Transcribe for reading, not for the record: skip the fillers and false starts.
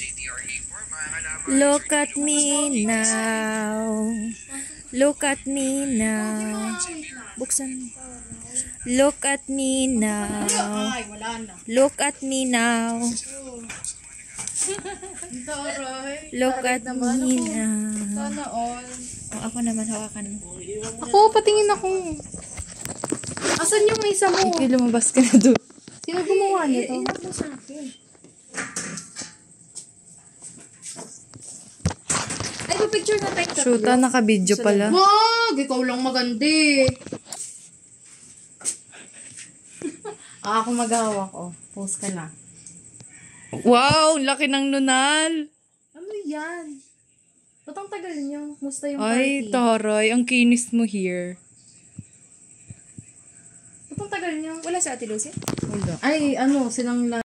Look at me now. Look at me now. Buksan. Look at me now. Look at me now. Look at me now. Sana all. Oh, ako naman, hawakan mo. Ako, patingin ako. Asan yung isa mo? Ikaw, lumabas ka na doon. Sino gumawa nito? Inap mo sa akin. Ay, picture na tayo. Shoota, naka-video pala. Wag! Ikaw lang magandi. Ako maghahawak, oh. Post ka na. Wow, laki ng nunal. Ano yan? Ba't ang tagal niyo? Musta yung Ay, party? taray, ang kinis mo here. Ba't ang tagal niyo? Wala sa Ate Lucy? Wala. Ay, ano, silang